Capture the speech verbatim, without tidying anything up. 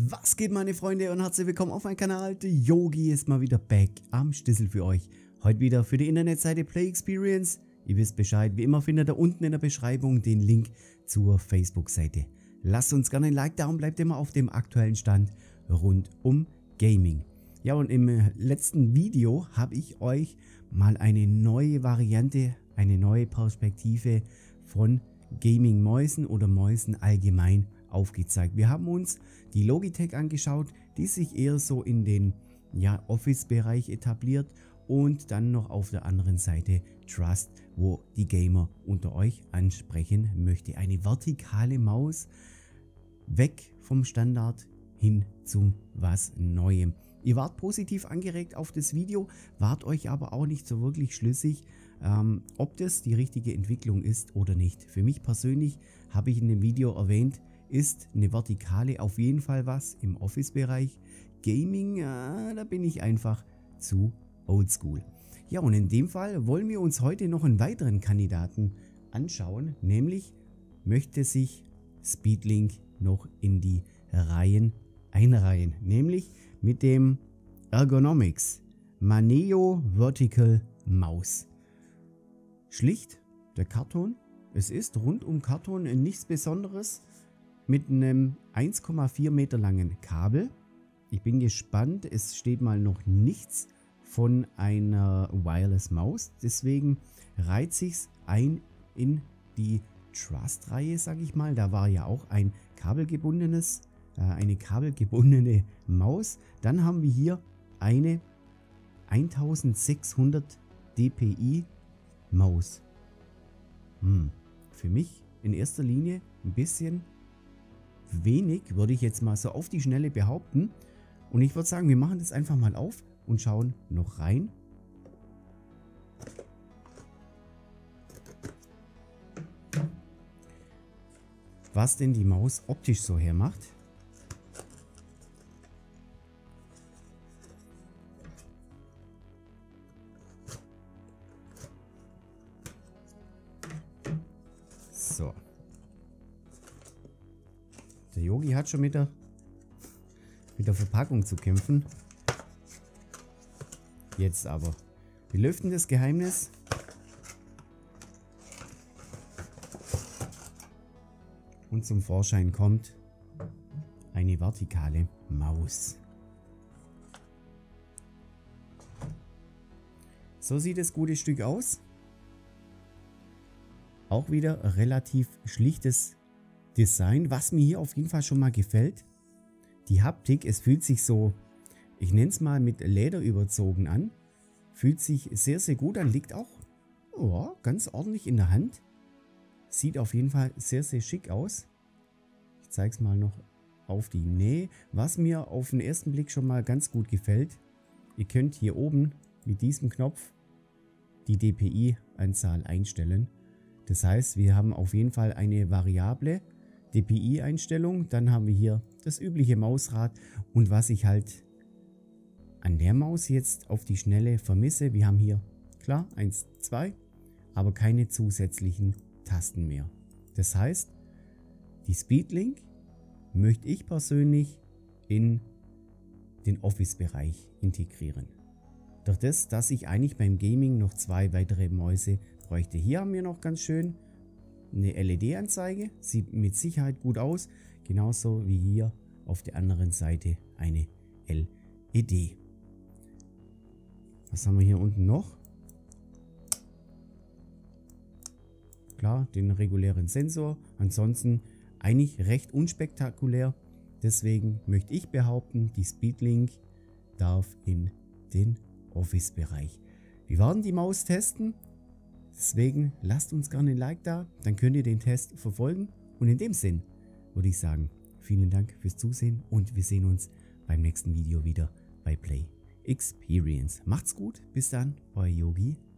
Was geht, meine Freunde, und herzlich willkommen auf meinem Kanal. Der Yogi ist mal wieder back am Stissel für euch. Heute wieder für die Internetseite Play Experience. Ihr wisst Bescheid, wie immer findet ihr unten in der Beschreibung den Link zur Facebook-Seite. Lasst uns gerne ein Like da und bleibt immer auf dem aktuellen Stand rund um Gaming. Ja, und im letzten Video habe ich euch mal eine neue Variante, eine neue Perspektive von Gaming-Mäusen oder Mäusen allgemein aufgezeigt. Wir haben uns die Logitech angeschaut, die sich eher so in den ja, Office-Bereich etabliert, und dann noch auf der anderen Seite Trust, wo die Gamer unter euch ansprechen möchte. Eine vertikale Maus, weg vom Standard hin zu was Neuem. Ihr wart positiv angeregt auf das Video, wart euch aber auch nicht so wirklich schlüssig, ähm, ob das die richtige Entwicklung ist oder nicht. Für mich persönlich, habe ich in dem Video erwähnt, ist eine Vertikale auf jeden Fall was im Office-Bereich. Gaming, äh, da bin ich einfach zu oldschool. Ja, und in dem Fall wollen wir uns heute noch einen weiteren Kandidaten anschauen, nämlich möchte sich Speedlink noch in die Reihen einreihen, nämlich mit dem Ergonomix Maneo Vertical Mouse. Schlicht der Karton, es ist rund um Karton nichts Besonderes, mit einem eins Komma vier Meter langen Kabel. Ich bin gespannt, es steht mal noch nichts von einer Wireless Maus, deswegen reiht sich's ein in die Trust-Reihe, sage ich mal. Da war ja auch ein kabelgebundenes, äh, eine kabelgebundene Maus. Dann haben wir hier eine eintausendsechshundert D P I Maus. Hm, für mich in erster Linie ein bisschen wenig, würde ich jetzt mal so auf die Schnelle behaupten. Und ich würde sagen, wir machen das einfach mal auf und schauen noch rein. Was denn die Maus optisch so hermacht. So. Der Yogi hat schon mit der, mit der Verpackung zu kämpfen. Jetzt aber. Wir lüften das Geheimnis. Und zum Vorschein kommt eine vertikale Maus. So sieht das gute Stück aus. Auch wieder relativ schlichtes Design, was mir hier auf jeden Fall schon mal gefällt. Die Haptik, es fühlt sich so, ich nenne es mal mit Leder überzogen an. Fühlt sich sehr, sehr gut an, liegt auch oh, ganz ordentlich in der Hand. Sieht auf jeden Fall sehr, sehr schick aus. Ich zeige es mal noch auf die Nähe. Was mir auf den ersten Blick schon mal ganz gut gefällt, ihr könnt hier oben mit diesem Knopf die D P I-Anzahl einstellen. Das heißt, wir haben auf jeden Fall eine variable D P I-Einstellung. Dann haben wir hier das übliche Mausrad. Und was ich halt an der Maus jetzt auf die Schnelle vermisse, wir haben hier klar eins, zwei, aber keine zusätzlichen Tasten mehr. Das heißt, die Speedlink möchte ich persönlich in den Office-Bereich integrieren. Durch das, dass ich eigentlich beim Gaming noch zwei weitere Mäuse bräuchte. Hier haben wir noch ganz schön eine L E D-Anzeige, sieht mit Sicherheit gut aus, genauso wie hier auf der anderen Seite eine L E D. Was haben wir hier unten noch? Klar, den regulären Sensor, ansonsten eigentlich recht unspektakulär, deswegen möchte ich behaupten, die Speedlink darf in den Office-Bereich. Wir werden die Maus testen. Deswegen lasst uns gerne ein Like da, dann könnt ihr den Test verfolgen. Und in dem Sinn würde ich sagen, vielen Dank fürs Zusehen und wir sehen uns beim nächsten Video wieder bei Play Experience. Macht's gut, bis dann, euer Yogi.